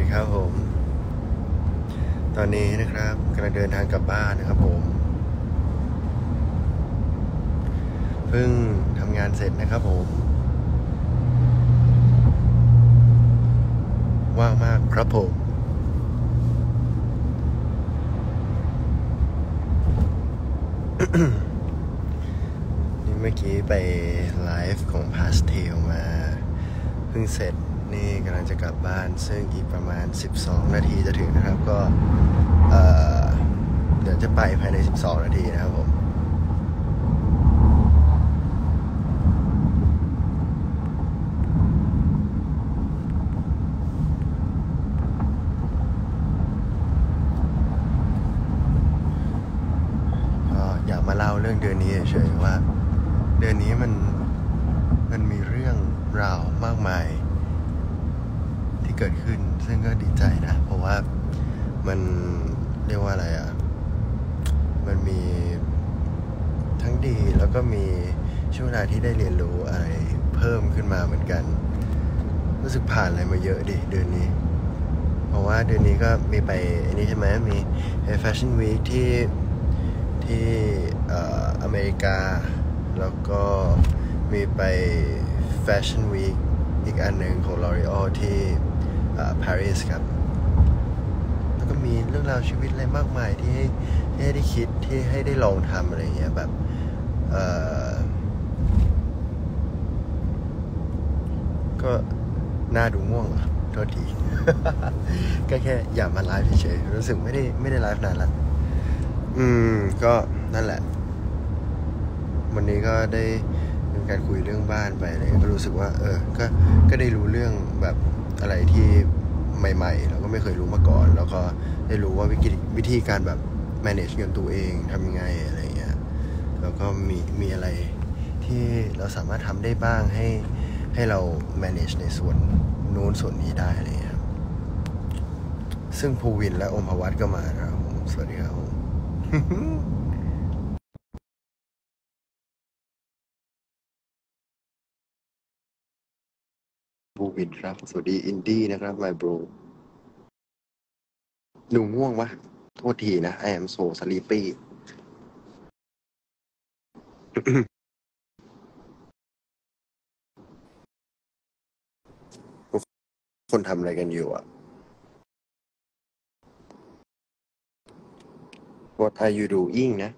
ครับผมตอนนี้นะครับกำลังเดินทางกลับบ้านนะครับผมเพิ่งทำงานเสร็จนะครับผมว่างมากครับผมนี่เมื่อกี้ไปไลฟ์ของ Pastel มาเพิ่งเสร็จนี่กำลังจะกลับบ้านซึ่งอีกประมาณ12นาทีจะถึงนะครับก็เดี๋ยวจะไปภายใน12นาทีนะครับผมก็อยากมาเล่าเรื่องเดือนนี้เฉยๆว่าเดือนนี้มันมีเรื่องราวมากมายที่เกิดขึ้นซึ่งก็ดีใจนะเพราะว่ามันเรียกว่าอะไรอ่ะมันมีทั้งดีแล้วก็มีช่วงเวลาที่ได้เรียนรู้อะไรเพิ่มขึ้นมาเหมือนกันรู้สึกผ่านอะไรมาเยอะดิเดือนนี้เพราะว่าเดือนนี้ก็มีไปอันนี้ใช่ไหมมีแฟชั่นวีคที่อเมริกาแล้วก็มีไปแฟชั่นวีคอีกอันหนึ่งของ L'Oreal ที่ปารีสครับแล้วก็มีเรื่องราวชีวิตอะไรมากมายที่ให้ได้คิดที่ให้ได้ลองทำอะไรเงี้ยแบบก็น่าดูง่วงเหรอโทษที ก็แค่อยากมาไลฟ์เฉยๆรู้สึกไม่ได้ไลฟ์นานละก็นั่นแหละวันนี้ก็ได้เป็นการคุยเรื่องบ้านไปเลยก็รู้สึกว่าก็ได้รู้เรื่องแบบอะไรที่ใหม่ๆเราก็ไม่เคยรู้มาก่อนแล้วก็ได้รู้ว่าวิธีการแบบ manage เงินตัวเองทำยังไงอะไรเงี้ยแล้วก็มีอะไรที่เราสามารถทำได้บ้างให้เรา manage ในส่วนนู้นส่วนนี้ได้อะไรเงี้ยซึ่งภูวินและอมภวัตก็มาครับผมสวัสดีครับผม ภูวินครับสวัสดีอินดี้นะครับ my bro หนูง่วงวะโทษทีนะ I am so sleepy คนทำอะไรกันอยู่อ่ะ What are you doing นะ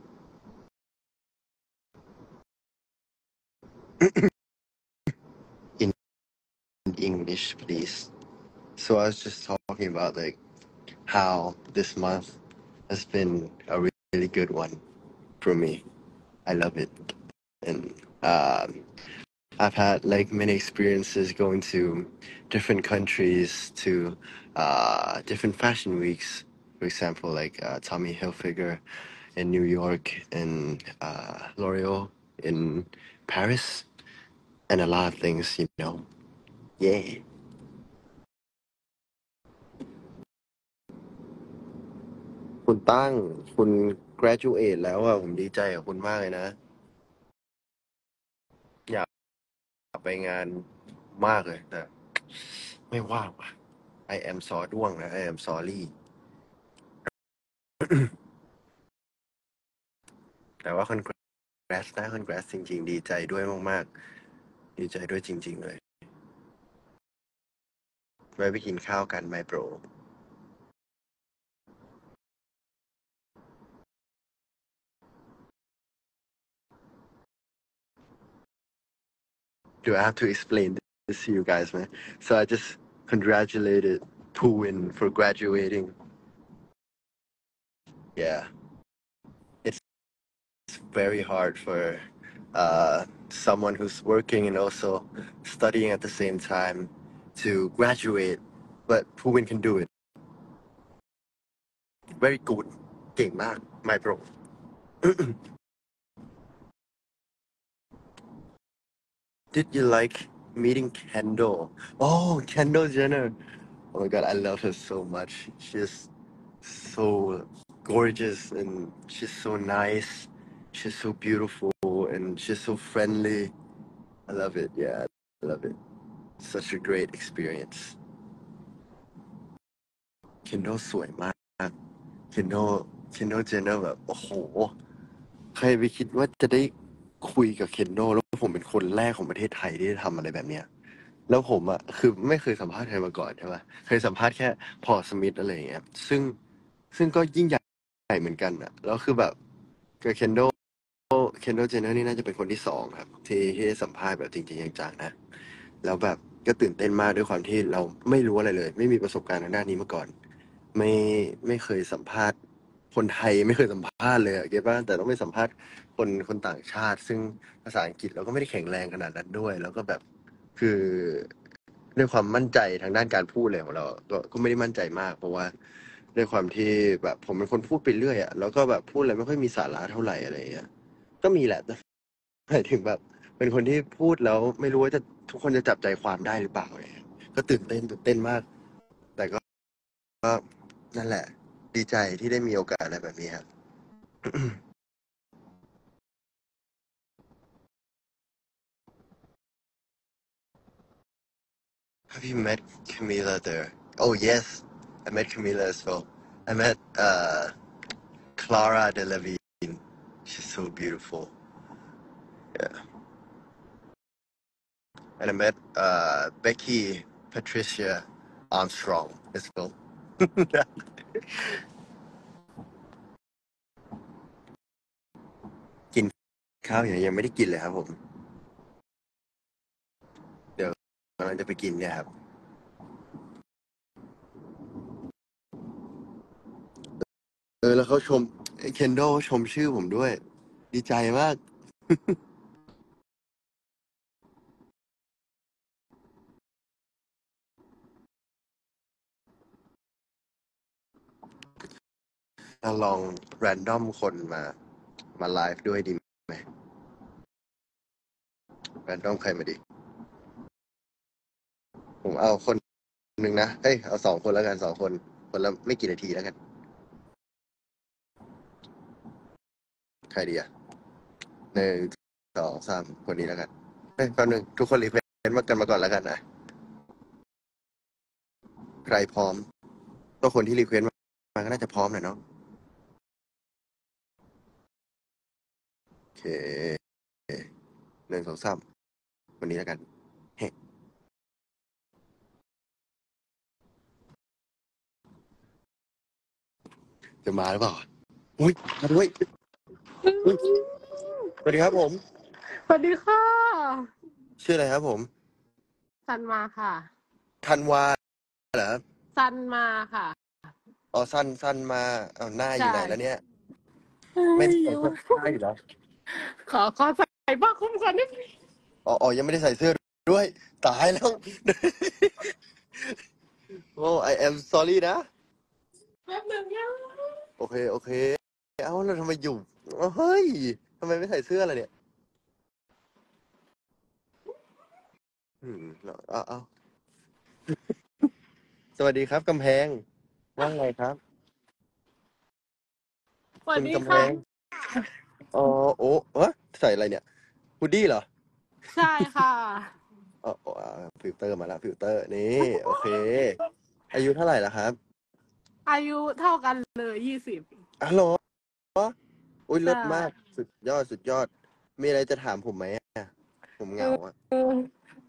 in English please so I was just talking about like how this month has been a really good one for me. I love it and I've had like many experiences going to different countries to different fashion weeks. For example, like Tommy Hilfiger in New York and L'Oreal in Paris, and a lot of things, you know. Yeah. คุณตั้งคุณ graduate แล้วอ่ะผมดีใจกับคุณมากเลยนะอยากไปงานมากเลยแต่ไม่ว่างว่ะ I am so ด้วงนะ I am sorry แต่ว่า congrats นะ congrats จริงๆดีใจด้วยมากๆดีใจด้วยจริงๆเลยไว้ไปกินข้าวกัน my bro do I have to explain this to you guys man so I just congratulated Puwin for graduating yeah it's very hard for someone who's working and also studying at the same time to graduate but Puwin can do it very good เก่งมาก my bro Did you like meeting Kendall? Oh, Kendall Jenner. Oh my God, I love her so much. She's so gorgeous and she's so nice. She's so beautiful and she's so friendly. I love it. Yeah, I love it. Such a great experience. นโดสวยมากเคนโดเจนเนอร์แบบโอ้โหใครไปคิดว่าจะได้คุยกับเคนโดแล้วผมเป็นคนแรกของประเทศไทยที่ได้ทำอะไรแบบเนี้ยแล้วผมอะคือไม่เคยสัมภาษณ์ใครมาก่อนใช่ปะเคยสัมภาษณ์แค่พอลสมิธอะไรอย่างเงี้ยซึ่งก็ยิ่งใหญ่เหมือนกันอะแล้วคือแบบกับเคนโดเจนเนอร์นี่น่าจะเป็นคนที่สองครับที่ได้สัมภาษณ์แบบจริงๆจังๆนะแล้วแบบก็ตื่นเต้นมากด้วยความที่เราไม่รู้อะไรเลยไม่มีประสบการณ์ทางด้านนี้มาก่อนไม่ไม่เคยสัมภาษณ์คนไทยไม่เคยสัมภาษณ์เลยอะเก็ตป่ะแต่ต้องไปสัมภาษณ์คนต่างชาติซึ่งภาษาอังกฤษเราก็ไม่ได้แข็งแรงขนาดนั้นด้วยแล้วก็แบบคือด้วยความมั่นใจทางด้านการพูดเลยของเราก็ไม่ได้มั่นใจมากเพราะว่าด้วยความที่แบบผมเป็นคนพูดไปเรื่อยอะแล้วก็แบบพูดอะไรไม่ค่อยมีสาระเท่าไหร่อะไรอย่างเงี้ย ก็มีแหละแต่หมายถึงแบบเป็นคนที่พูดแล้วไม่รู้ว่าทุกคนจะจับใจความได้หรือเปล่าอะไรเงี้ยก็ตื่นเต้นมากแต่ก็นั่นแหละดีใจที่ได้มีโอกาสอะไรแบบนี้ครับ Have you met Camila there? Oh yes, I met Camila as well. I met Clara Delevingne. She's so beautiful. Yeah. And I met Becky Patricia Armstrong as well. กินข้าวยังไม่ได้กินเลยครับผมเดี๋ยวกำลังจะไปกินเนี่ยครับแล้วเขาชมเคนโดชมชื่อผมด้วยดีใจมากลองแรนดอมคนมาไลฟ์ด้วยดีไหมแรนดอมใครมาดีผมเอาคนหนึ่งนะเอ้ยเอา2 คนแล้วกัน2 คนคนละไม่กี่นาทีแล้วกันใครดีอ่ะ1 2 3คนนี้แล้วกันเฮ้ยแป๊บนึงทุกคนรีเควสต์มากันมาก่อนแล้วกันนะใครพร้อมก็คนที่รีเควสต์มาก็น่าจะพร้อมแหละเนาะโอเค1 2 3คนนี้แล้วกันเฮ้ยจะมาหรือเปล่าอุ้ยมาด้วยอุ๊ยสวัสดีครับผมสวัสดีค่ะชื่ออะไรครับผมซันมาค่ะธันวาเหรอครับซันมาค่ะอ๋อสั้นมาเอาหน้าอใช่ยู่ไหนแล้วเนี่ยเฮ้ไม่ยได้ใส่เสื้อผ้าอยู่แล้วขอใส่ผ้าคลุมก่อนนิดนึงอ๋อยังไม่ได้ใส่เสื้อด้วยตายแล้วโอ้ I am sorry นะแป๊บหนึงนะโอเคเอ้าแล้วทำไมอยู่เฮ้ยทำไมไม่ใส่เสื้อล่ะเนี่ยเอาสวัสดีครับกำแพงว่าไงครับสวัคุสดีค่ะณกำแพงอ๋อโอ้ใส่อะไรเนี่ยฮูดดี้เหรอใช่ค่ะฟิลเตอร์มาแล้วฟิลเตอร์นี่โอเคอายุเท่าไหร่แล้วครับอายุเท่ากันเลย20 อ๋อเหรออุ้ยใช่เลิศมากสุดยอดมีอะไรจะถามผมไหมอะผมเหงาอ่ะเออ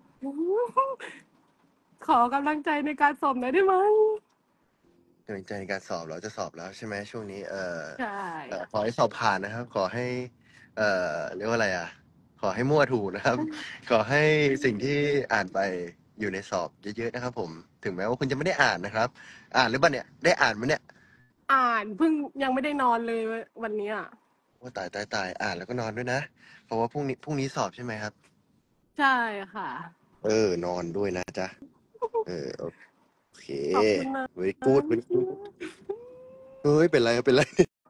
ขอกำลังใจในการสอบหน่อยได้ไหมกำลังใจในการสอบเราจะสอบแล้วใช่ไหมช่วงนี้ใช่ขอให้สอบผ่านนะครับขอให้เรียกว่าอะไรอ่ะขอให้มั่วถูกนะครับขอให้สิ่งที่อ่านไปอยู่ในสอบเยอะๆนะครับผมถึงแม้ว่าคุณจะไม่ได้อ่านนะครับอ่านหรือเปล่าเนี่ยได้อ่านไหมเนี่ยอ่านเพิ่งยังไม่ได้นอนเลยวันเนี้ยว่าตายอ่านแล้วก็นอนด้วยนะเพราะว่าพรุ่งนี้สอบใช่ไหมครับใช่ค่ะนอนด้วยนะจ๊ะโอเคขอบคุณนะ very good very good เฮ้ยเป็นไร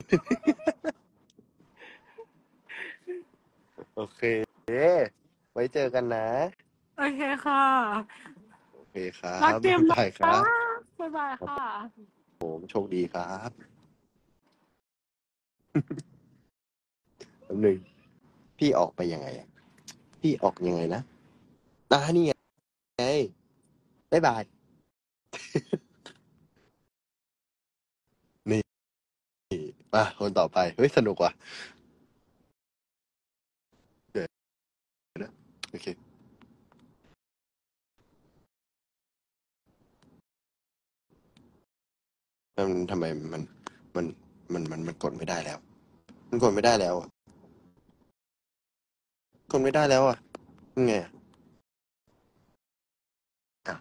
โอเคไว้เจอกันนะโอเคค่ะโอเคครัรักบเจมส์นะบ๊ายบายครับบ๊ายบายค่ะผมโชคดีครับแป๊บหนึงพี่ออกไปยังไงอะพี่ออกยังไงนะนี่ไงบ๊ายบายคนต่อไปเฮ้ยสนุกว่ะเดี๋ยวนะโอเคทำไมมันมันกดไม่ได้แล้วมันกดไม่ได้แล้วอ่ะกดไม่ได้แล้วอ่ะยังไงอ่ะอ้าว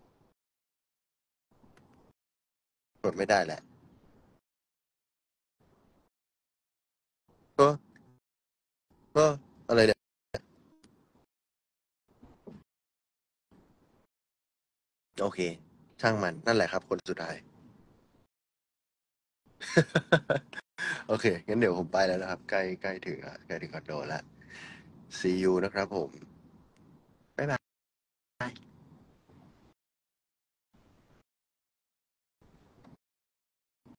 กดไม่ได้แหละก็ก็อะไรเนี่ยโอเคช่างมันนั่นแหละครับคนสุดท้ายโอเคงั้นเดี๋ยวผมไปแล้วนะครับใกล้ถึงคอนโดแล้ว see you นะครับผม